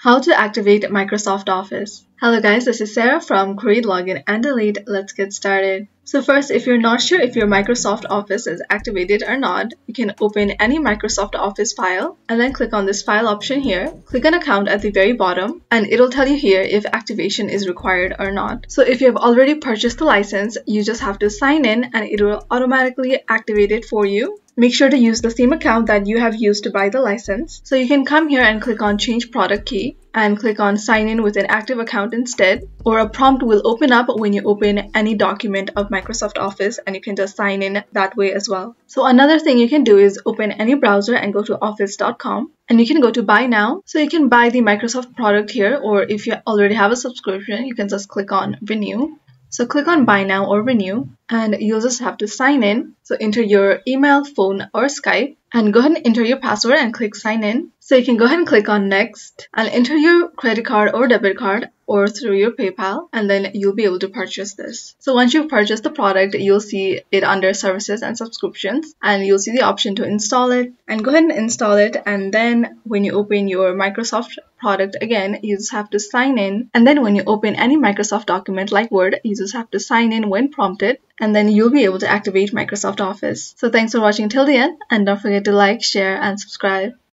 How to activate Microsoft Office. Hello guys, this is Sarah from Create, Login and Delete. Let's get started. So first, if you're not sure if your Microsoft Office is activated or not, you can open any Microsoft Office file and then click on this file option here. Click on account at the very bottom and it'll tell you here if activation is required or not. So if you have already purchased the license, you just have to sign in and it will automatically activate it for you. Make sure to use the same account that you have used to buy the license. So you can come here and click on change product key and click on sign in with an active account instead, or a prompt will open up when you open any document of Microsoft Office and you can just sign in that way as well. So another thing you can do is open any browser and go to office.com and you can go to buy now. So you can buy the Microsoft product here, or if you already have a subscription, you can just click on renew. So click on buy now or renew and you'll just have to sign in. So enter your email, phone or Skype and go ahead and enter your password and click sign in. So you can go ahead and click on next and enter your credit card or debit card or through your PayPal, and then you'll be able to purchase this. So once you've purchased the product, you'll see it under services and subscriptions and you'll see the option to install it, and go ahead and install it. And then when you open your Microsoft product again, you just have to sign in, and then when you open any Microsoft document like Word, you just have to sign in when prompted, and then you'll be able to activate Microsoft Office. So thanks for watching till the end, and don't forget to like, share and subscribe.